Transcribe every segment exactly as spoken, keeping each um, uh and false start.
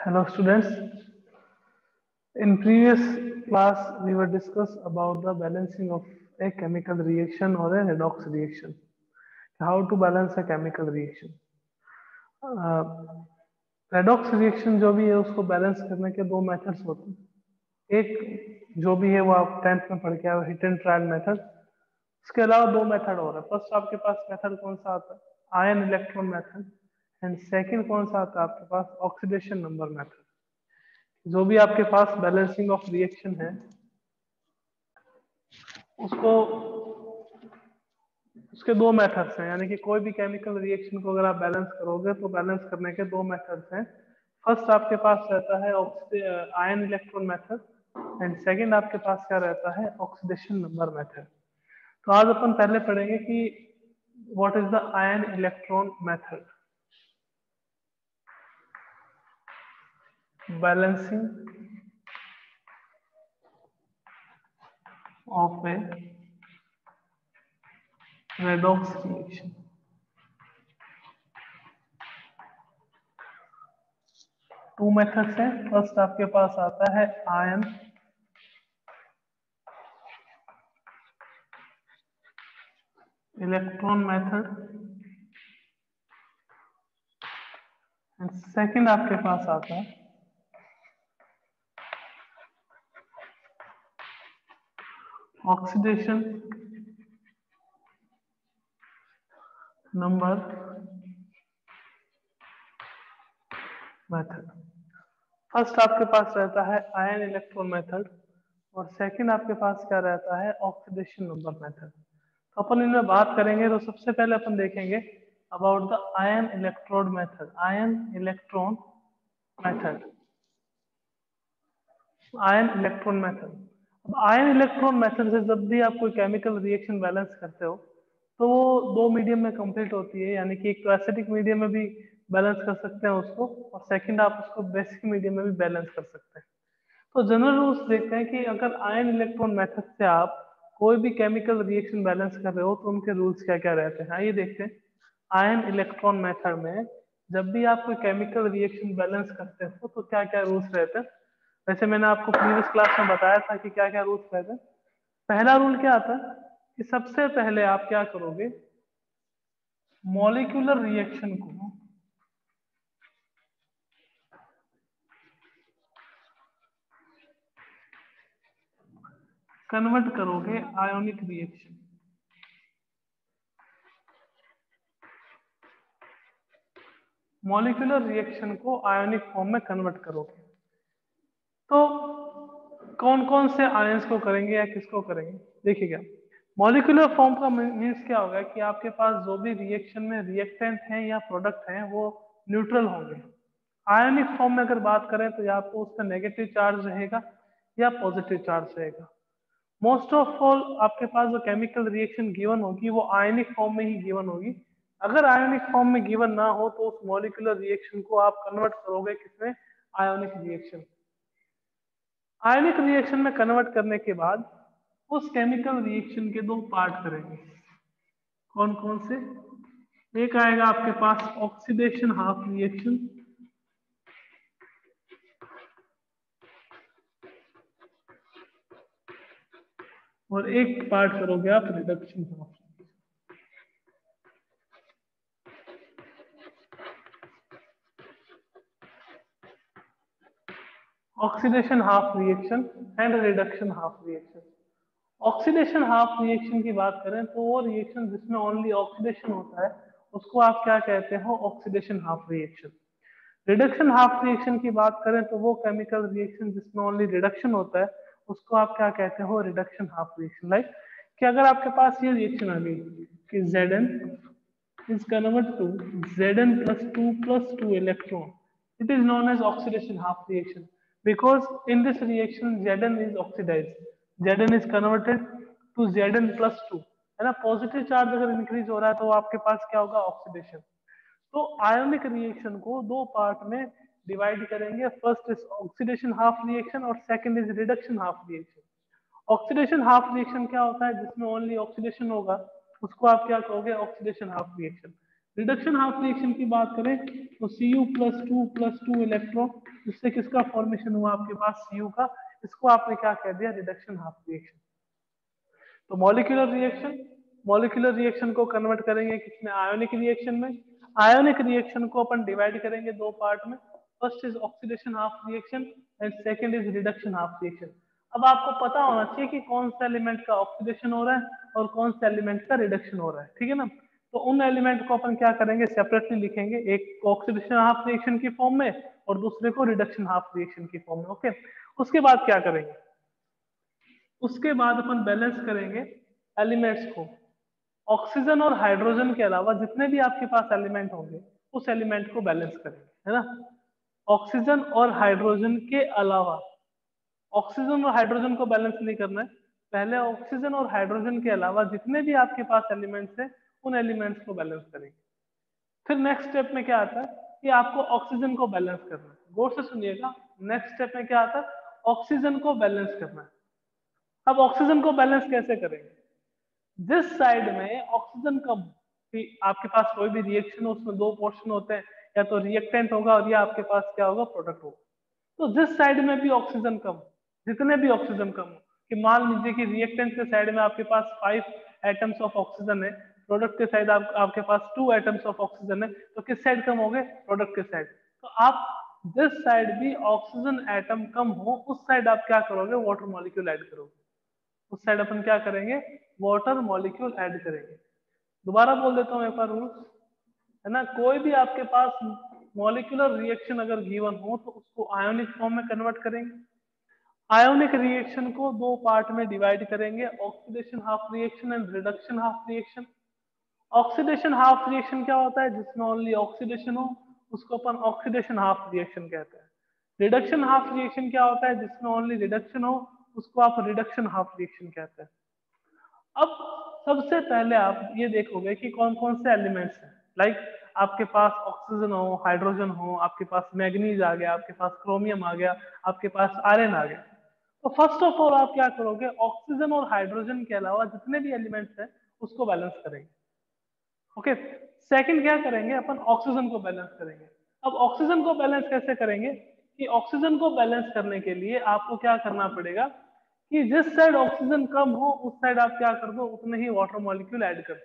Hello students. In previous class we were discussed about the balancing of a chemical reaction or a redox reaction. How to balance a chemical reaction. Redox reaction जो भी है उसको balance करने के दो methods होते हैं। एक जो भी है वो आप टेंथ में पढ़ के आए हिट एंड ट्रायल मेथड। उसके अलावा दो मेथड और है। फर्स्ट आपके पास मेथड कौन सा आता है? Ion electron method. And second कौन सा आता है आपके पास? Oxidation number method. जो भी आपके पास बैलेंसिंग ऑफ रिएक्शन है उसको उसके दो मेथड्स हैं, यानी कि कोई भी केमिकल रिएक्शन को अगर आप बैलेंस करोगे तो बैलेंस करने के दो मेथड्स हैं। फर्स्ट आपके पास रहता है ion electron method and second आपके पास क्या रहता है? Oxidation number method. तो आज अपन पहले पढ़ेंगे कि what is the ion electron method. Balancing of a redox reaction. Two methods हैं। फर्स्ट आपके पास आता है ion electron method and second आपके पास आता है ऑक्सीडेशन नंबर मेथड। फर्स्ट आपके पास रहता है आयन इलेक्ट्रॉन मेथड और सेकंड आपके पास क्या रहता है? Oxidation number method. तो अपन इनमें बात करेंगे। तो सबसे पहले अपन देखेंगे about the ion electrode method. Ion electron method ion electron method. अब आयन इलेक्ट्रॉन मेथड से जब भी आप कोई केमिकल रिएक्शन बैलेंस करते हो तो वो दो मीडियम में कंप्लीट होती है, यानी कि एक तो एसिडिक मीडियम में भी बैलेंस कर सकते हैं उसको और सेकंड आप उसको बेसिक मीडियम में भी बैलेंस कर सकते हैं। तो जनरल रूल्स देखते हैं कि अगर आयन इलेक्ट्रॉन मेथड से आप कोई भी केमिकल रिएक्शन बैलेंस कर रहे हो तो उनके रूल्स क्या क्या रहते हैं, आइए देखते हैं। आयन इलेक्ट्रॉन मेथड में जब भी आप कोई केमिकल रिएक्शन बैलेंस करते हो तो क्या क्या रूल्स रहते हैं। वैसे मैंने आपको प्रीवियस क्लास में बताया था कि क्या क्या रूल्स रहते हैं। पहला रूल क्या आता है कि सबसे पहले आप क्या करोगे, मॉलिक्यूलर रिएक्शन को कन्वर्ट करोगे आयोनिक रिएक्शन। मॉलिक्यूलर रिएक्शन को आयोनिक फॉर्म में कन्वर्ट करोगे। तो कौन कौन से आयंस को करेंगे या किसको करेंगे? देखिएगा, मॉलिक्यूलर फॉर्म का मीन्स क्या होगा कि आपके पास जो भी रिएक्शन में रिएक्टेंट हैं या प्रोडक्ट हैं वो न्यूट्रल होंगे। आयोनिक फॉर्म में अगर बात करें तो या तो उसका नेगेटिव चार्ज रहेगा या पॉजिटिव चार्ज रहेगा। मोस्ट ऑफ ऑल आपके पास जो केमिकल रिएक्शन गिवन होगी वो आयनिक फॉर्म में ही गिवन होगी। अगर आयोनिक फॉर्म में गिवन ना हो तो उस मॉलिक्यूलर रिएक्शन को आप कन्वर्ट करोगे किसमें? Ionic reaction. आयनिक रिएक्शन में कन्वर्ट करने के बाद उस केमिकल रिएक्शन के दो पार्ट करेंगे। कौन कौन से? एक आएगा आपके पास ऑक्सीडेशन हाफ रिएक्शन और एक पार्ट करोगे आप reduction half. Oxidation half reaction and reduction half reaction. Oxidation half reaction की बात करें तो वो रिएक्शन जिसमें ओनली ऑक्सीडेशन होता है उसको आप क्या कहते हो? Oxidation half reaction. Reduction half reaction की बात करें तो वो केमिकल रिएक्शन जिसमें ओनली रिडक्शन होता है उसको आप क्या कहते हो? Reduction half reaction. लाइक कि अगर आपके पास ये रिएक्शन आ गई कि Zn is converted to Zn plus two plus two electron, it is known as oxidation half reaction because in this reaction Zn is oxidized, Zn is converted to Zn plus two, है ना। Positive charge अगर increase हो रहा है तो आपके पास क्या होगा? ऑक्सीडेशन। तो आयोनिक रिएक्शन को दो पार्ट में डिवाइड करेंगे। First is oxidation half reaction और second is reduction half reaction. Oxidation half reaction क्या होता है? जिसमें ओनली ऑक्सीडेशन होगा उसको आप क्या कहोगे? Oxidation half reaction. Reduction half reaction की बात करें तो Cu plus two plus two electron, इससे किसका फॉर्मेशन हुआ आपके पास Cu का, इसको आपने क्या कह दिया, रिडक्शन हाफ रिएक्शन। तो मॉलिक्यूलर रिएक्शन, मॉलिक्यूलर रिएक्शन को कन्वर्ट करेंगे किसमें, आयोनिक रिएक्शन में। आयोनिक रिएक्शन को अपन डिवाइड करेंगे दो पार्ट में, first is oxidation half reaction and second is reduction half reaction. अब आपको पता होना चाहिए कि कौन सा एलिमेंट का ऑक्सीडेशन हो रहा है और कौन सा एलिमेंट का रिडक्शन हो रहा है, ठीक है ना। तो उन एलिमेंट को अपन क्या करेंगे, सेपरेटली लिखेंगे, एक ऑक्सीडेशन हाफ रिएक्शन की फॉर्म में और दूसरे को रिडक्शन हाफ रिएक्शन की फॉर्म में। ओके, उसके बाद क्या करेंगे, उसके बाद अपन बैलेंस करेंगे एलिमेंट्स को। ऑक्सीजन और हाइड्रोजन के अलावा जितने भी आपके पास एलिमेंट होंगे उस एलिमेंट को बैलेंस करेंगे, है ना। ऑक्सीजन और हाइड्रोजन के अलावा, ऑक्सीजन और हाइड्रोजन को बैलेंस नहीं करना है, पहले ऑक्सीजन और हाइड्रोजन के अलावा जितने भी आपके पास एलिमेंट्स हैं उन एलिमेंट्स को बैलेंस करेंगे। फिर नेक्स्ट स्टेप में क्या आता है कि आपको ऑक्सीजन को बैलेंस करना है, गौर से सुनिएगा। नेक्स्ट स्टेप में क्या आता है, ऑक्सीजन को बैलेंस करना है। अब ऑक्सीजन को बैलेंस कैसे करेंगे, जिस साइड में ऑक्सीजन कम, कि आपके पास कोई भी रिएक्शन हो उसमें दो पोर्शन होते हैं, या तो रिएक्टेंट होगा और या आपके पास क्या होगा, प्रोडक्ट होगा। तो जिस साइड में भी ऑक्सीजन कम, जितने भी ऑक्सीजन कम हो, कि मान लीजिए कि रिएक्टेंट के साइड में आपके पास फाइव एटम्स ऑफ ऑक्सीजन है, प्रोडक्ट के साइड आप, आपके पास टू एटम्स ऑफ ऑक्सीजन है, तो किस साइड कम हो गए, प्रोडक्ट के साइड। तो आप जिस साइड भी ऑक्सीजन एटम कम हो उस साइड आप क्या करोगे, वाटर मॉलिक्यूल ऐड करोगे। उस साइड अपन क्या करेंगे, वाटर मॉलिक्यूल ऐड करेंगे। दोबारा बोल देता हूँ एक बार रूल्स, है ना। कोई भी आपके पास मॉलिक्यूलर रिएक्शन अगर गिवन हो तो उसको आयोनिक फॉर्म में कन्वर्ट करेंगे। आयोनिक रिएक्शन को दो पार्ट में डिवाइड करेंगे, oxidation half reaction and reduction half reaction. Oxidation half reaction क्या होता है, जिसमें ओनली ऑक्सीडेशन हो उसको अपन ऑक्सीडेशन हाफ रिएक्शन कहते हैं। रिडक्शन हाफ रिएक्शन क्या होता है, जिसमें ओनली रिडक्शन हो उसको आप रिडक्शन हाफ रिएक्शन कहते हैं। अब सबसे पहले आप ये देखोगे कि कौन कौन से एलिमेंट्स हैं, लाइक आपके पास ऑक्सीजन हो, हाइड्रोजन हो, आपके पास मैग्नीज आ गया, आपके पास क्रोमियम आ गया, आपके पास आयरन आ गया। तो फर्स्ट ऑफ ऑल आप क्या करोगे, ऑक्सीजन और हाइड्रोजन के अलावा जितने भी एलिमेंट्स हैं उसको बैलेंस करेंगे। ओके, सेकंड क्या करेंगे, अपन ऑक्सीजन को बैलेंस करेंगे। अब ऑक्सीजन को बैलेंस कैसे करेंगे, कि ऑक्सीजन को बैलेंस करने के लिए आपको क्या करना पड़ेगा, कि जिस साइड ऑक्सीजन कम हो उस साइड आप क्या कर दो, उतने ही वाटर मॉलिक्यूल ऐड कर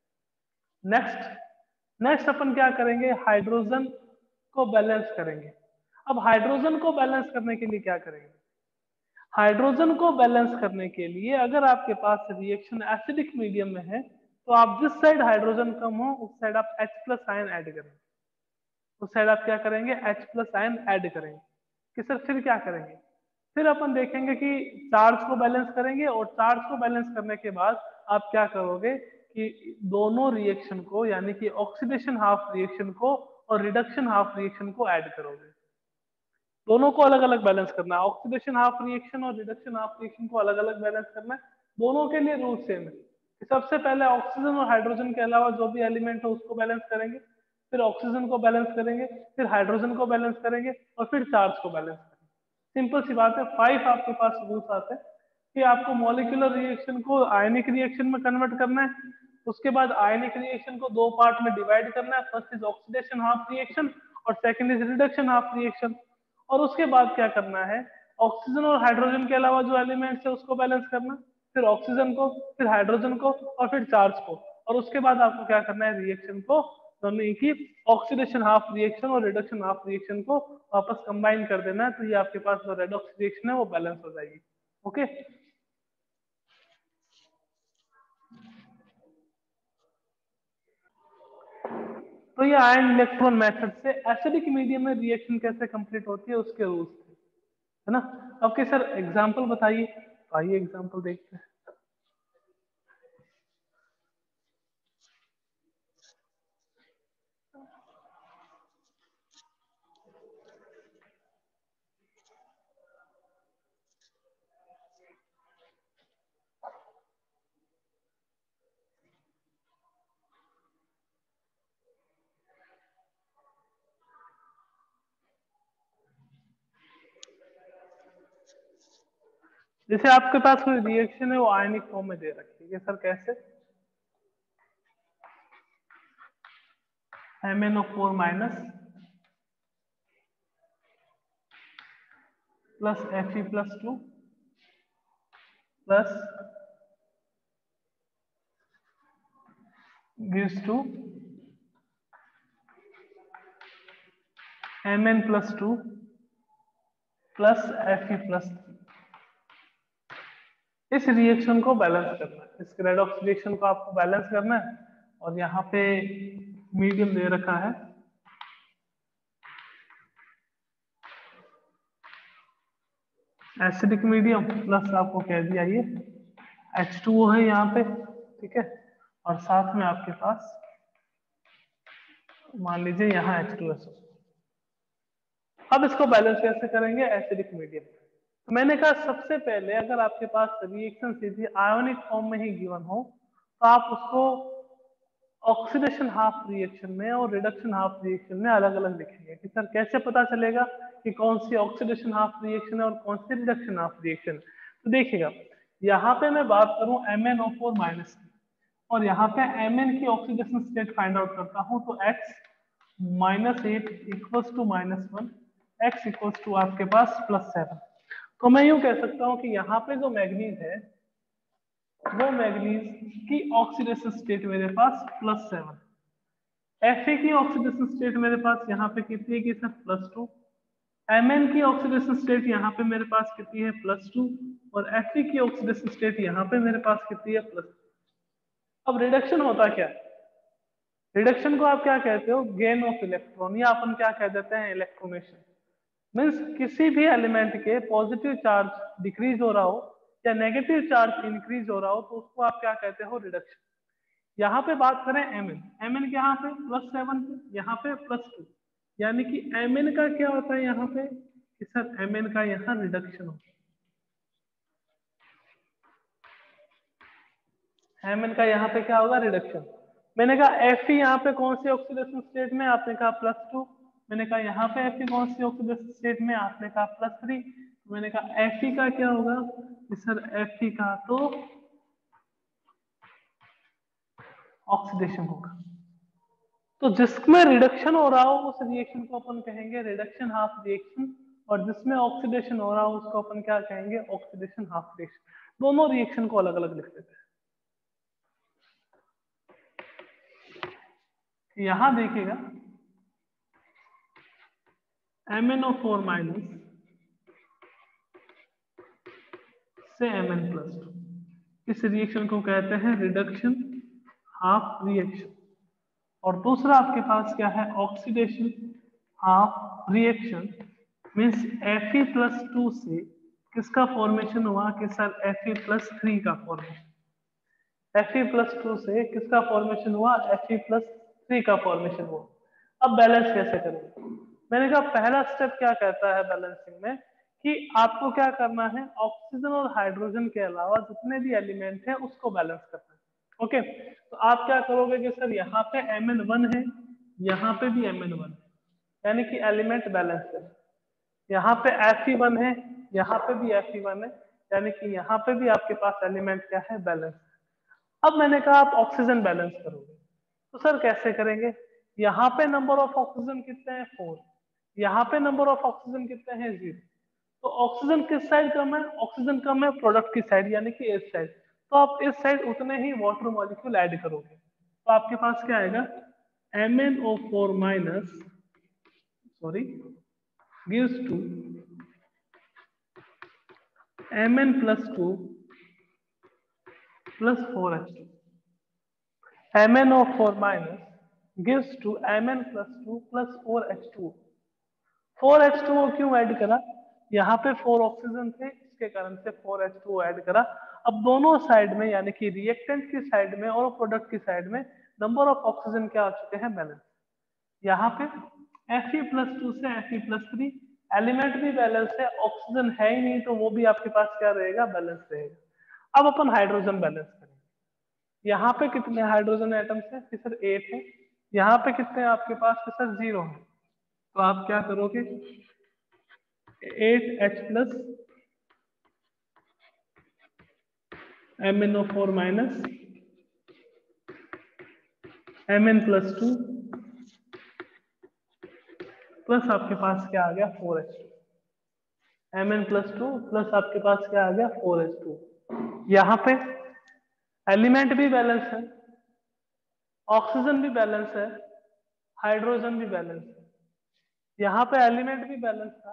दो। नेक्स्ट नेक्स्ट अपन क्या करेंगे, हाइड्रोजन को बैलेंस करेंगे। अब हाइड्रोजन को बैलेंस करने के लिए क्या करेंगे, हाइड्रोजन को बैलेंस करने के लिए अगर आपके पास रिएक्शन एसिडिक मीडियम में है तो आप जिस साइड हाइड्रोजन कम हो उस साइड आप H प्लस आयन ऐड करेंगे, उस साइड आप क्या करेंगे, H प्लस आयन ऐड करेंगे। कि सर फिर क्या करेंगे, फिर अपन देखेंगे कि चार्ज को बैलेंस करेंगे, और चार्ज को बैलेंस करने के बाद आप क्या करोगे कि दोनों रिएक्शन को, यानी कि ऑक्सीडेशन हाफ रिएक्शन को और रिडक्शन हाफ रिएक्शन को ऐड करोगे। दोनों को अलग अलग बैलेंस करना है, ऑक्सीडेशन हाफ रिएक्शन और रिडक्शन हाफ रिएक्शन को अलग अलग बैलेंस करना है। दोनों के लिए रूल सेम है कि सबसे पहले ऑक्सीजन और हाइड्रोजन के अलावा जो भी एलिमेंट है उसको बैलेंस करेंगे, फिर ऑक्सीजन को बैलेंस करेंगे, फिर हाइड्रोजन को बैलेंस करेंगे और फिर चार्ज को बैलेंस करेंगे। सिंपल सी बात है, फाइव आपके पास रूल्स आते हैं कि आपको मॉलिक्यूलर रिएक्शन को आयनिक रिएक्शन में कन्वर्ट करना है, उसके बाद आयनिक रिएक्शन को दो पार्ट में डिवाइड करना है, first is oxidation half reaction और second is reduction half reaction. और उसके बाद क्या करना है, ऑक्सीजन और हाइड्रोजन के अलावा जो एलिमेंट्स है उसको बैलेंस करना, फिर ऑक्सीजन को, फिर हाइड्रोजन को और फिर चार्ज को। और उसके बाद आपको क्या करना है, रिएक्शन को, यानी कि ऑक्सीडेशन हाफ रिएक्शन और रिडक्शन हाफ रिएक्शन को वापस कंबाइन कर देना है, तो ये आपके पास जो रेडॉक्स रिएक्शन है वो बैलेंस हो जाएगी। ओके, तो ये आयन इलेक्ट्रॉन मेथड से एसिडिक मीडियम में रिएक्शन कैसे कंप्लीट होती है उसके रूल्स थे, है ना। ओके सर, एग्जांपल बताइए, आइए एग्जांपल देखते हैं। जैसे आपके पास कोई रिएक्शन है वो आयनिक फॉर्म में दे रखी है सर, कैसे, M N O four minus plus F E plus two plus gives to Mn plus two plus Fe plus three. इस रिएक्शन को बैलेंस करना है, इस रेडॉक्स रिएक्शन को आपको बैलेंस करना है। और यहाँ पे मीडियम दे रखा है एसिडिक मीडियम, प्लस आपको कह दिया ये एच टू ओ है यहाँ पे, ठीक है। और साथ में आपके पास मान लीजिए यहाँ एच टू एस ओ। अब इसको बैलेंस कैसे करेंगे, एसिडिक मीडियम। तो मैंने कहा सबसे पहले अगर आपके पास रिएक्शन सीधी आयोनिक फॉर्म में ही गिवन हो तो आप उसको ऑक्सीडेशन हाफ रिएक्शन में और रिडक्शन हाफ रिएक्शन में अलग अलग लिखेंगे कि सर कैसे पता चलेगा कि कौन सी ऑक्सीडेशन हाफ रिएक्शन है और कौन सी रिडक्शन हाफ रिएक्शन। तो देखिएगा यहाँ पे मैं बात करूं M N O four minus की और यहाँ पे Mn की ऑक्सीडेशन स्टेट फाइंड आउट करता हूं तो x minus eight equals to minus one, x equals to आपके पास प्लस सेवन। तो मैं यूं कह सकता हूं कि यहाँ पे जो मैग्नीज है वो मैग्नीज की ऑक्सीडेशन स्टेट मेरे पास प्लस सेवन, Fe की ऑक्सीडेशन स्टेट मेरे पास यहाँ पे कितनी है कि सर प्लस टू, Mn की ऑक्सीडेशन स्टेट यहाँ पे मेरे पास कितनी है प्लस टू और Fe की ऑक्सीडेशन स्टेट यहाँ पे मेरे पास कितनी है प्लस। अब रिडक्शन होता क्या है, रिडक्शन को आप क्या कहते हो, गेन ऑफ इलेक्ट्रॉन, या अपन क्या कह देते हैं इलेक्ट्रोनेशन। मीन्स किसी भी एलिमेंट के पॉजिटिव चार्ज डिक्रीज हो रहा हो या नेगेटिव चार्ज इंक्रीज हो रहा हो तो उसको आप क्या कहते हो रिडक्शन। यहाँ पे बात करें एम एन, एम एन यहाँ पे प्लस सेवन पे, यहाँ पे प्लस टू, यानी कि एम एन का क्या होता है यहाँ पे कि सर एम एन का यहाँ रिडक्शन होता है, एम एन का यहाँ पे क्या होगा रिडक्शन। मैंने कहा एफ ई यहाँ पे कौन सी ऑक्सीडेशन स्टेट में, आपने कहा प्लस टू। मैंने कहा यहाँ पे एफ ई कौन सी ऑक्सीडेशन स्टेट में, आपने कहा प्लस थ्री। मैंने कहा एफ ई का क्या होगा कि सर एफ ई का तो ऑक्सीडेशन होगा। तो जिसमें रिडक्शन हो रहा हो उस रिएक्शन को अपन कहेंगे रिडक्शन हाफ रिएक्शन और जिसमें ऑक्सीडेशन हो रहा हो उसको अपन क्या कहेंगे ऑक्सीडेशन हाफ रिएक्शन। दोनों रिएक्शन को अलग अलग लिख देते हैं। यहां देखिएगा M N O four minus से एम एन प्लस टू, इस रिएक्शन को कहते हैं रिडक्शन हाफ रिएक्शन। और दूसरा आपके पास क्या है oxidation half reaction, means F E plus two से किसका फॉर्मेशन हुआ कि sir F E plus three का formation, F E plus two से किसका फॉर्मेशन हुआ एफ ई प्लस थ्री का फॉर्मेशन हुआ। अब बैलेंस कैसे करेंगे, मैंने कहा पहला स्टेप क्या कहता है बैलेंसिंग में कि आपको क्या करना है ऑक्सीजन और हाइड्रोजन के अलावा जितने भी एलिमेंट है उसको बैलेंस करना है। ओके, तो आप क्या करोगे कि सर यहाँ पे एम एन वन है, यहाँ पे भी एम एन वन है, यानी कि एलिमेंट बैलेंस है। यहाँ पे एफ ई वन है, यहाँ पे भी एफ ई वन है, यानी कि यहाँ पे भी आपके पास एलिमेंट क्या है बैलेंस। अब मैंने कहा आप ऑक्सीजन बैलेंस करोगे तो सर कैसे करेंगे, यहाँ पे नंबर ऑफ ऑक्सीजन कितने हैं फोर, यहाँ पे नंबर ऑफ ऑक्सीजन कितने हैं जीरो। तो ऑक्सीजन किस साइड कम है, ऑक्सीजन कम है प्रोडक्ट की साइड यानी कि इस साइड, तो आप इस साइड उतने ही वाटर मॉलिक्यूल ऐड करोगे तो आपके पास क्या आएगा M N O four minus sorry gives to M N plus two plus four H two, M N O four minus gives to Mn plus two plus four H two. Four H two O क्यों add करा, यहाँ पे four oxygen थे इसके कारण से four H two O add करा। अब दोनों साइड में यानी कि रिएक्टेंट की साइड में और प्रोडक्ट की साइड में नंबर ऑफ ऑक्सीजन क्या आ चुके हैं बैलेंस। यहाँ पे Fe प्लस टू से Fe प्लस थ्री, एलिमेंट भी बैलेंस है, ऑक्सीजन है ही नहीं तो वो भी आपके पास क्या रहेगा बैलेंस रहेगा। अब अपन हाइड्रोजन बैलेंस करेंगे, यहाँ पे कितने हाइड्रोजन एटम्स है कि सर एट है, यहाँ पे कितने आपके पास कि सर जीरो है। तो आप क्या करोगे eight H plus M N O four minus M N plus two plus आपके पास क्या आ गया four H two M N plus two plus आपके पास क्या आ गया फोर एच टू। यहाँ पे एलिमेंट भी बैलेंस है, ऑक्सीजन भी बैलेंस है, हाइड्रोजन भी बैलेंस है। यहाँ पे एलिमेंट भी बैलेंस था,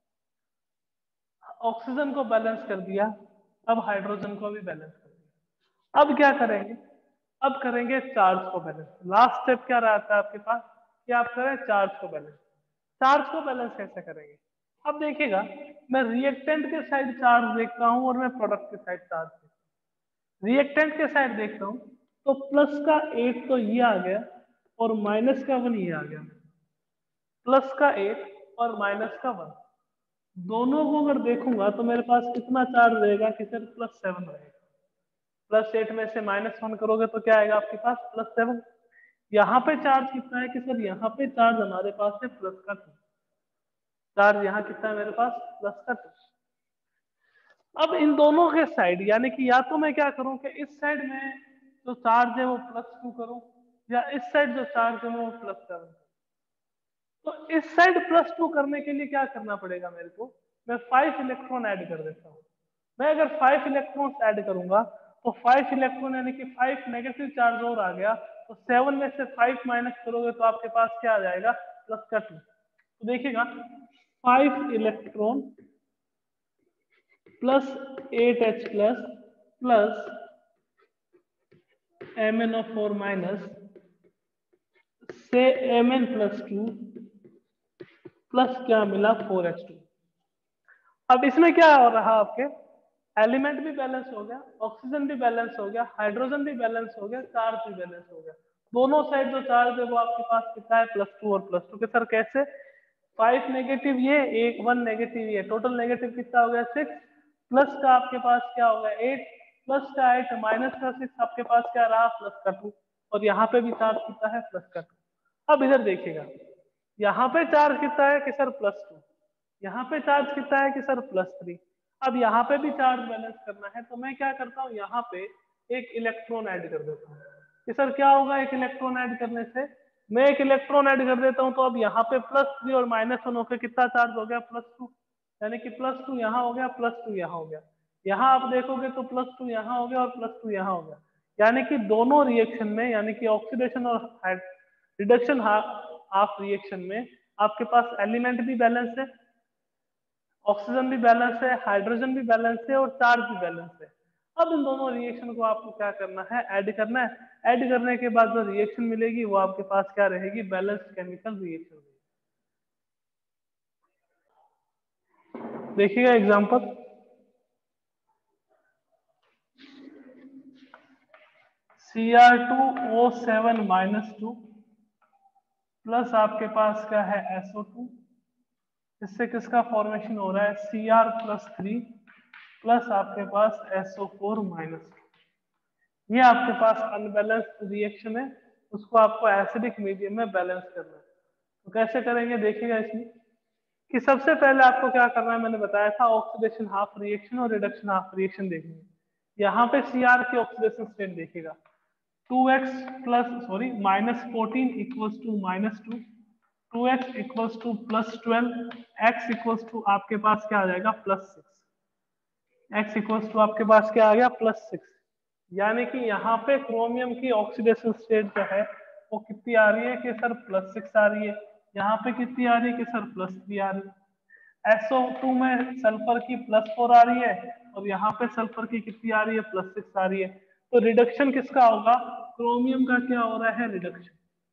ऑक्सीजन को बैलेंस कर दिया, अब हाइड्रोजन को भी बैलेंस कर दिया। अब क्या करेंगे, अब करेंगे चार्ज को बैलेंस। लास्ट स्टेप क्या रहता है आपके पास कि आप करें चार्ज को बैलेंस। चार्ज को बैलेंस कैसे करेंगे, अब देखिएगा मैं रिएक्टेंट के साइड चार्ज देखता हूं और मैं प्रोडक्ट के साइड चार्ज देखता हूं। रिएक्टेंट के साइड देखता हूं तो प्लस का एट तो ये आ गया और माइनस का वन ये आ गया। प्लस का एट और माइनस का वन दोनों को अगर देखूंगा तो मेरे पास कितना चार्ज रहेगा कि सर प्लस सेवन रहेगा। प्लस एट में से माइनस वन करोगे तो क्या आएगा आपके पास प्लस सेवन। यहाँ पे चार्ज कितना है कि सर यहाँ पे चार्ज हमारे पास है प्लस का टू। चार्ज यहाँ कितना है मेरे पास प्लस का टू। अब इन दोनों के साइड यानी कि या तो मैं क्या करूं कि इस साइड में जो चार्ज है वो प्लस टू करूं या इस साइड जो चार्ज है वो प्लस सेवन। तो इस साइड प्लस टू करने के लिए क्या करना पड़ेगा मेरे को, मैं फाइव इलेक्ट्रॉन ऐड कर देता हूँ। मैं अगर फाइव इलेक्ट्रॉन ऐड करूंगा तो फाइव इलेक्ट्रॉन यानी कि फाइव नेगेटिव चार्ज और आ गया, तो सेवन में से फाइव माइनस करोगे तो आपके पास क्या आ जाएगा प्लस का टू। तो देखिएगा five electron plus eight H plus plus M N O four minus से M N plus two plus क्या मिला फोर एच टू। अब इसमें क्या हो रहा आपके, एलिमेंट भी बैलेंस हो गया, ऑक्सीजन भी बैलेंस हो गया, हाइड्रोजन भी बैलेंस हो गया, चार्ज भी बैलेंस हो गया। दोनों साइड जो चार्ज है वो आपके पास कितना है प्लस टू और प्लस टू के। सर कैसे, फाइव नेगेटिव ये एक वन नेगेटिव ये, टोटल नेगेटिव कितना हो गया सिक्स, प्लस का आपके पास क्या हो गया एट, प्लस का एट माइनस का सिक्स आपके पास क्या रहा प्लस का टू। और यहाँ पे भी चार्ज कितना है प्लस का टू। अब इधर देखिएगा यहाँ पे चार्ज कितना है कि सर प्लस टू, यहाँ पे चार्ज कितना है कि सर प्लस थ्री। अब यहाँ पे भी चार्ज बैलेंस करना है तो मैं क्या करता हूँ यहाँ पे एक इलेक्ट्रॉन ऐड कर देता हूँ कि सर क्या होगा एक इलेक्ट्रॉन ऐड करने से, मैं एक इलेक्ट्रॉन ऐड कर देता हूँ तो अब यहाँ पे प्लस थ्री और माइनस वन होकर कितना चार्ज हो गया प्लस टू, यानी कि प्लस टू यहाँ हो गया प्लस टू यहाँ हो गया। यहाँ आप देखोगे तो प्लस टू यहाँ हो गया और प्लस टू यहाँ हो गया, यानी कि दोनों रिएक्शन में यानी कि ऑक्सीडेशन और रिडक्शन हाफ रिएक्शन में आपके पास एलिमेंट भी बैलेंस है, ऑक्सीजन भी बैलेंस है, हाइड्रोजन भी बैलेंस है और चार्ज भी बैलेंस है। अब इन दोनों रिएक्शन को आपको क्या करना है ऐड करना है। ऐड करने के बाद जो रिएक्शन मिलेगी वो आपके पास क्या रहेगी बैलेंस्ड केमिकल रिएक्शन। देखिएगा example, C R two O seven minus two plus आपके पास क्या है एस ओ टू, इससे किसका फॉर्मेशन हो रहा है C R plus three plus आपके पास S O four minus two. ये आपके पास अनबैलेंस्ड रिएक्शन है, उसको आपको एसिडिक मीडियम में बैलेंस करना है। तो कैसे करेंगे देखिएगा इसमें कि सबसे पहले आपको क्या करना है, मैंने बताया था ऑक्सीडेशन हाफ रिएक्शन और रिडक्शन हाफ रिएक्शन देखनी है। यहाँ पे सी आर की ऑक्सीडेशन स्टेट देखिएगा two X plus sorry minus fourteen equals to minus two, two X equals to plus twelve, X equals to आपके पास क्या आ जाएगा plus six, X equals to आपके पास क्या आ गया प्लस सिक्स। यानी कि यहाँ पे क्रोमियम की ऑक्सीडेशन स्टेट जो है वो कितनी आ रही है कि सर प्लस सिक्स आ रही है, यहाँ पे कितनी आ रही है कि सर प्लस थ्री आ रही है। एस ओ टू में सल्फर की प्लस फोर आ रही है और यहाँ पे सल्फर की कितनी आ रही है प्लस सिक्स आ रही है। तो रिडक्शन किसका होगा, क्रोमियम का क्या हो रहा है रिडक्शन।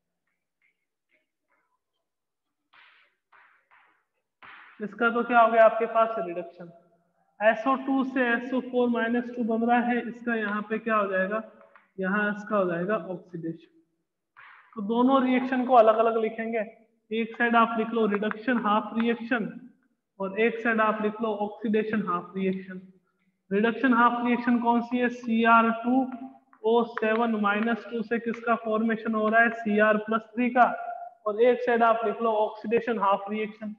इसका तो क्या हो गया आपके पास रिडक्शन, एस ओ टू से S O four minus two बन रहा है, इसका यहाँ पे क्या हो जाएगा यहाँ इसका हो जाएगा ऑक्सीडेशन। तो दोनों रिएक्शन को अलग अलग लिखेंगे, एक साइड आप लिख लो रिडक्शन हाफ रिएक्शन और एक साइड आप लिख लो oxidation half reaction. Reduction half reaction कौन सी है C R two O seven minus two से किसका फॉर्मेशन हो रहा है सी आर प्लस थ्री का, और एक साइड आप लिख लो oxidation half reaction.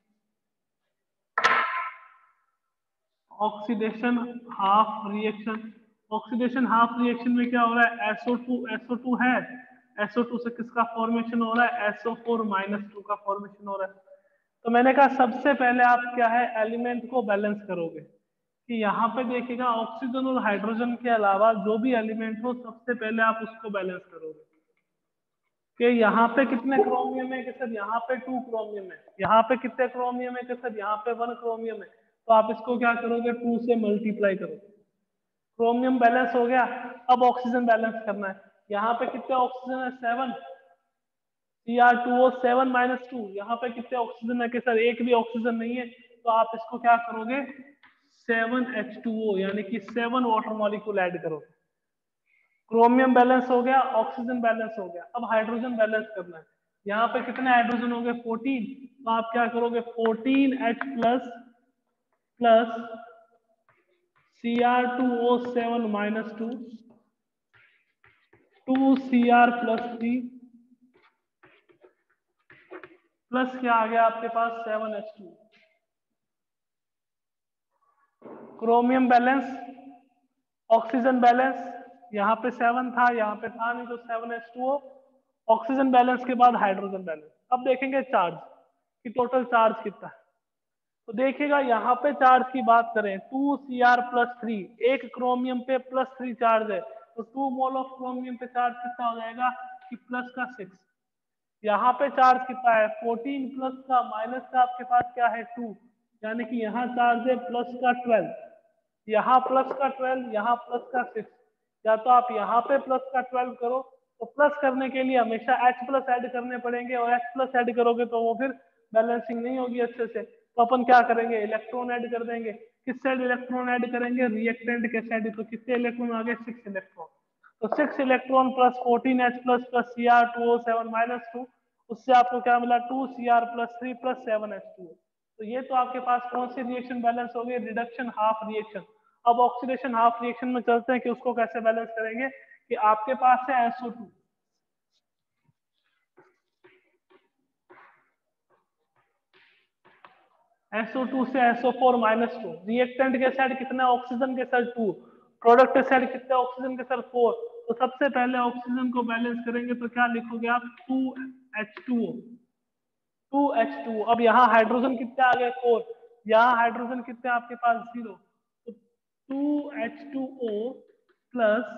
Oxidation half reaction, oxidation half reaction में क्या हो रहा है S O two S O two है, एस ओ टू से किसका फॉर्मेशन हो रहा है S O four minus two का फॉर्मेशन हो रहा है। तो मैंने कहा सबसे पहले आप क्या है एलिमेंट को बैलेंस करोगे कि यहाँ पे देखिएगा ऑक्सीजन और हाइड्रोजन के अलावा जो भी एलिमेंट हो सबसे पहले आप उसको बैलेंस करोगे कि यहाँ पे कितने क्रोमियम है कि सर यहाँ पे टू क्रोमियम है, यहाँ पे कितने क्रोमियम है कि सर यहाँ पे वन क्रोमियम है। तो आप इसको क्या करोगे टू से मल्टीप्लाई करोगे, क्रोमियम बैलेंस हो गया। अब ऑक्सीजन बैलेंस करना है, यहाँ पे कितने ऑक्सीजन है seven, C R two O seven minus two, यहाँ पे कितने ऑक्सीजन है कि सर एक भी ऑक्सीजन नहीं है। तो आप इसको क्या करोगे सेवन एच टू ओ यानी कि सेवन वाटर मॉलिक्यूल ऐड करोगे। क्रोमियम बैलेंस हो गया, ऑक्सीजन बैलेंस हो गया, अब हाइड्रोजन बैलेंस करना है। यहाँ पे कितने हाइड्रोजन हो गए फोर्टीन, तो आप क्या करोगे fourteen H plus plus C R two O seven minus two two C R plus three plus क्या आ गया आपके पास seven H two. Chromium balance, oxygen balance, यहाँ पे सेवन था यहाँ पे था नहीं तो seven H two O. Oxygen balance के बाद हाइड्रोजन बैलेंस। अब देखेंगे चार्ज कि टोटल चार्ज कितना है। तो देखिएगा यहाँ पे चार्ज की बात करें two C R plus three, एक क्रोमियम पे प्लस थ्री चार्ज है तो टू मोल ऑफ क्रोमियम पे चार्ज कितना हो जाएगा कि प्लस का सिक्स। यहाँ पे चार्ज कितना है फोर्टीन प्लस का माइनस का आपके पास क्या है टू, यानी कि यहाँ चार्ज है प्लस का ट्वेल्व, यहाँ प्लस का ट्वेल्व, यहाँ प्लस का सिक्स। या तो आप यहाँ पे प्लस का ट्वेल्व करो, तो प्लस करने के लिए हमेशा H प्लस ऐड करने पड़ेंगे और H प्लस ऐड करोगे तो वो फिर बैलेंसिंग नहीं होगी अच्छे से। तो अपन क्या करेंगे इलेक्ट्रॉन ऐड कर देंगे। किस साइड इलेक्ट्रॉन ऐड करेंगे रिएक्टेंट के साइड, तो कितने इलेक्ट्रॉन आ गए सिक्स इलेक्ट्रॉन। तो six electron plus fourteen H plus plus C R two O seven minus two, उससे आपको क्या मिला two C R plus three plus seven H two. तो ये तो आपके पास कौन सी रिएक्शन बैलेंस हो गई रिडक्शन हाफ रिएक्शन। अब ऑक्सीडेशन हाफ रिएक्शन में चलते हैं कि उसको कैसे बैलेंस करेंगे कि आपके पास है S O two, S O two से S O four minus two, reactant के साइड कितना ऑक्सीजन के साइड टू, प्रोडक्ट के साइड कितने ऑक्सीजन के साइड फोर। तो सबसे पहले ऑक्सीजन को बैलेंस करेंगे तो क्या लिखोगे आप two H two O, two H two. अब यहाँ हाइड्रोजन कितने आ गए फोर, यहाँ हाइड्रोजन कितने आपके पास जीरो, तो two H two O plus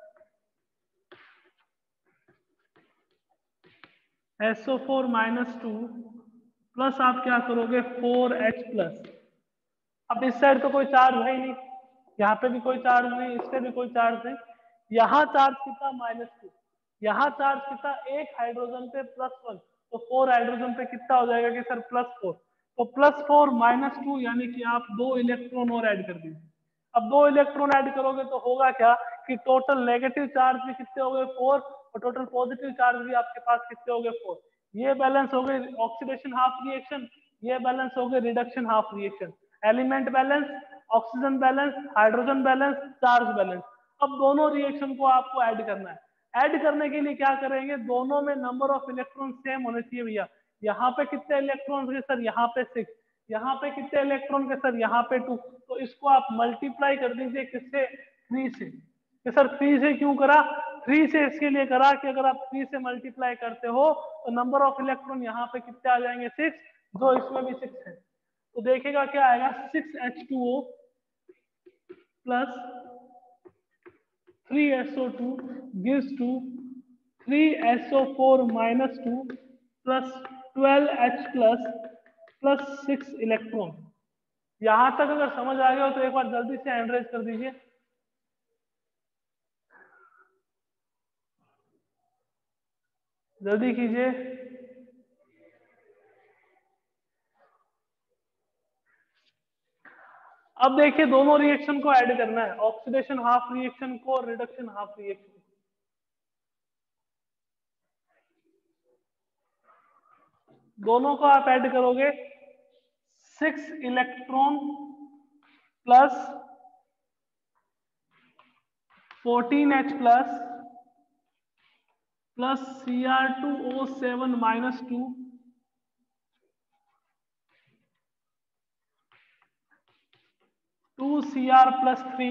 S O four minus two plus आप क्या करोगे फोर एच प्लस। अब इस साइड तो कोई चार्ज है ही नहीं, यहाँ पे भी कोई चार्ज नहीं, इससे भी कोई चार्ज नहीं। यहाँ चार्ज कितना माइनस टू, यहाँ चार्ज कितना एक हाइड्रोजन पे प्लस वन, तो फोर हाइड्रोजन पे कितना हो जाएगा कि सर प्लस फोर। तो प्लस फोर माइनस टू यानी कि आप दो इलेक्ट्रॉन और ऐड कर दीजिए। अब दो इलेक्ट्रॉन ऐड करोगे तो होगा क्या कि टोटल नेगेटिव चार्ज भी कितने हो गए फोर और टोटल पॉजिटिव चार्ज भी आपके पास कितने हो गए फोर। ये बैलेंस हो गई ऑक्सीडेशन हाफ रिएक्शन, ये बैलेंस हो गए reduction half reaction. Element balance, oxygen balance, hydrogen balance, charge balance. अब दोनों रिएक्शन को आपको ऐड करना है। ऐड करने के लिए क्या करेंगे दोनों में नंबर ऑफ इलेक्ट्रॉन सेम होने चाहिए भैया। यहाँ पे कितने इलेक्ट्रॉन है सर यहाँ पे सिक्स, यहाँ पे कितने इलेक्ट्रॉन के सर यहाँ पे टू। तो इसको आप मल्टीप्लाई कर दीजिए किससे थ्री से। कि सर थ्री से क्यों करा, थ्री से इसके लिए करा कि अगर आप थ्री से मल्टीप्लाई करते हो तो नंबर ऑफ इलेक्ट्रॉन यहाँ पे कितने आ जाएंगे सिक्स, जो इसमें भी सिक्स है। तो देखिएगा क्या आएगा six H two O plus three S O two gives to three S O four minus two plus twelve H plus plus six electron. यहां तक अगर समझ आ गया हो तो एक बार जल्दी से हैंड रेज कर दीजिए। जल्दी कीजिए। अब देखिए दोनों रिएक्शन को ऐड करना है, ऑक्सीडेशन हाफ रिएक्शन को और रिडक्शन हाफ रिएक्शन। दोनों को आप ऐड करोगे six electron plus fourteen H plus plus C R two O seven minus two two C R plus three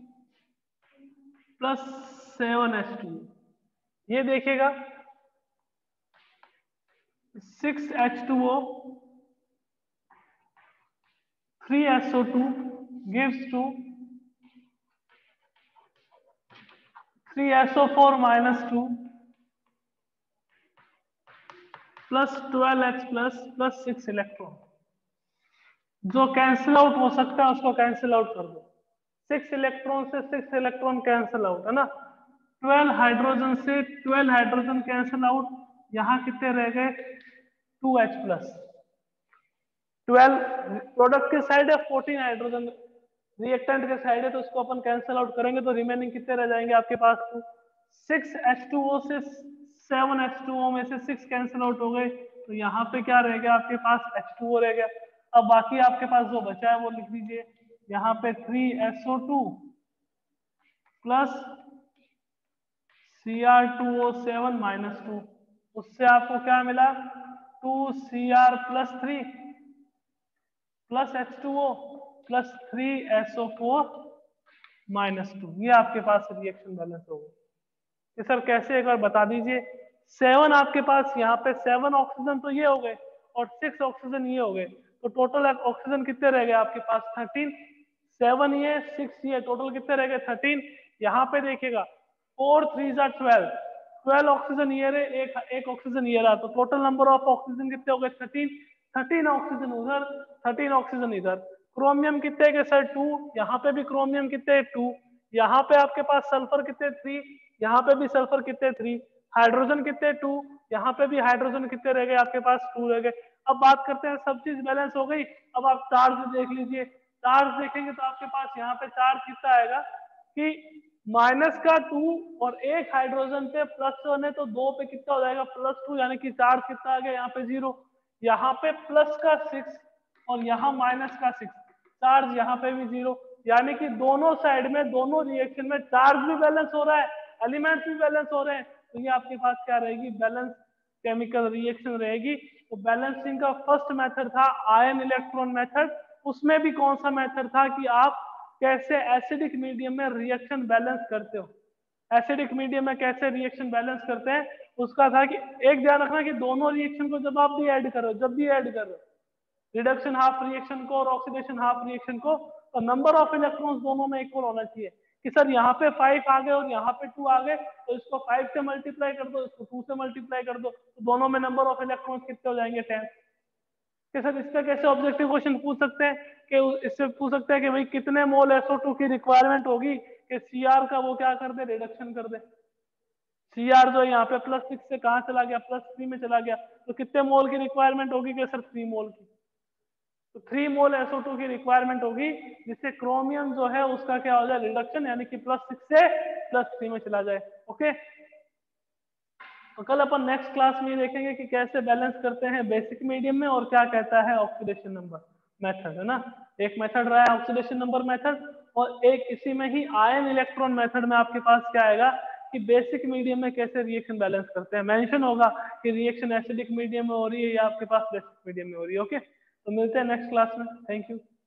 plus seven H two. ये देखिएगा six H two O three S O two gives to three S O four minus two plus twelve H plus plus six electron. जो cancel out हो सकता है उसको cancel out कर दो। Six electron से सिक्स इलेक्ट्रॉन कैंसिल आउट है ना। ट्वेल्व हाइड्रोजन से ट्वेल्व हाइड्रोजन कैंसिल आउट। यहाँ कितने रह गए? Two H plus. Twelve product की साइड है, फोर्टीन हाइड्रोजन रिएक्टेंट के साइड है, तो उसको अपन कैंसिल आउट करेंगे तो रिमेनिंग कितने रह जाएंगे आपके पास? Two. Six H two O से सेवन एच टू ओ में से सिक्स कैंसिल आउट हो गए, तो यहाँ पे क्या रह गया आपके पास? एच टू ओ रह गया। अब बाकी आपके पास जो बचा है वो लिख दीजिए। यहाँ पे three S O two plus C R two O seven minus two, उससे आपको क्या मिला? Two C R plus three plus H two O plus three S O four minus two. ये आपके पास रिएक्शन बैलेंस हो गया। कि सर कैसे, एक बार बता दीजिए। सेवन आपके पास यहाँ पे सेवन ऑक्सीजन तो ये हो गए और सिक्स ऑक्सीजन ये हो गए, तो टोटल ऑक्सीजन कितने रह गए आपके पास? थर्टीन। सेवन ये सिक्स ये टोटल कितने रह गए? थर्टीन। यहाँ पे देखिएगा फोर थ्री जा ट्वेल्व, ट्वेल्व ऑक्सीजन ये रहे, एक एक ऑक्सीजन ये रहा, तो टोटल नंबर ऑफ ऑक्सीजन कितने हो गए? थर्टीन। थर्टीन ऑक्सीजन उधर, थर्टीन ऑक्सीजन इधर। क्रोमियम कितने के सर? टू। यहाँ पे भी क्रोमियम कितने? टू। यहाँ पे आपके पास सल्फर कितने? थ्री। यहाँ पे भी सल्फर कितने? थ्री। हाइड्रोजन कितने? टू। यहाँ पे भी हाइड्रोजन कितने रह गए आपके पास? टू रह गए। अब बात करते हैं, सब चीज बैलेंस हो गई। अब आप चार्ज देख लीजिए। चार्ज देखेंगे तो आपके पास यहाँ पे चार्ज कितना आएगा कि माइनस का टू और एक हाइड्रोजन पे प्लस वन है, तो दो पे कितना हो जाएगा? प्लस टू, यानी कि चार्ज कितना आ गया यहाँ पे? जीरो। यहाँ पे प्लस का सिक्स और यहाँ माइनस का सिक्स, चार्ज यहाँ पे भी जीरो, यानी कि दोनों साइड में, दोनों रिएक्शन में चार्ज भी बैलेंस हो रहा है, एलिमेंट्स भी बैलेंस हो रहे हैं। तो ये आपके पास क्या रहेगी? बैलेंस केमिकल रिएक्शन रहेगी। तो बैलेंसिंग का फर्स्ट मेथड था आयन इलेक्ट्रॉन मेथड। उसमें भी कौन सा मेथड था कि आप कैसे एसिडिक मीडियम में रिएक्शन बैलेंस करते हो। एसिडिक मीडियम में कैसे रिएक्शन बैलेंस करते हैं उसका था कि एक ध्यान रखना कि दोनों रिएक्शन को जब आप भी ऐड करो, जब भी ऐड करो रिडक्शन हाफ रिएक्शन को और ऑक्सीडेशन हाफ रिएक्शन को, तो नंबर ऑफ इलेक्ट्रॉन्स दोनों में इक्वल होना चाहिए। कि सर यहाँ पे फाइव आ गए और यहाँ पे टू आ गए, तो इसको फाइव से मल्टीप्लाई कर दो, इसको टू से मल्टीप्लाई कर दो, तो दोनों में नंबर ऑफ इलेक्ट्रॉन्स कितने हो जाएंगे? टेन। कि सर इससे कैसे ऑब्जेक्टिव क्वेश्चन पूछ सकते हैं? कि इससे पूछ सकते हैं कि भाई कितने मोल एस ओ टू की रिक्वायरमेंट होगी कि सी आर का वो क्या कर दे? रिडक्शन कर दे। सी आर जो यहाँ पे प्लस सिक्स से कहाँ चला गया? प्लस थ्री में चला गया, तो कितने मोल की रिक्वायरमेंट होगी? कि सर थ्री मोल की। तो three mole S O two की रिक्वायरमेंट होगी, जिससे क्रोमियम जो है उसका क्या हो जाए? रिडक्शन, यानी कि प्लस सिक्स से प्लस थ्री में चला जाए। ओके, तो कल अपन नेक्स्ट क्लास में देखेंगे कि कैसे बैलेंस करते हैं बेसिक मीडियम में और क्या कहता है ऑक्सीडेशन नंबर मेथड, है ना। एक मेथड रहा है ऑक्सीडेशन नंबर मेथड, और एक इसी में ही आयन इलेक्ट्रॉन मेथड में आपके पास क्या आएगा कि बेसिक मीडियम में कैसे रिएक्शन बैलेंस करते हैं। मेंशन होगा कि रिएक्शन एसिडिक मीडियम में हो रही है या आपके पास बेसिक मीडियम में हो रही है। ओके, तो मिलते हैं नेक्स्ट क्लास में। Thank you.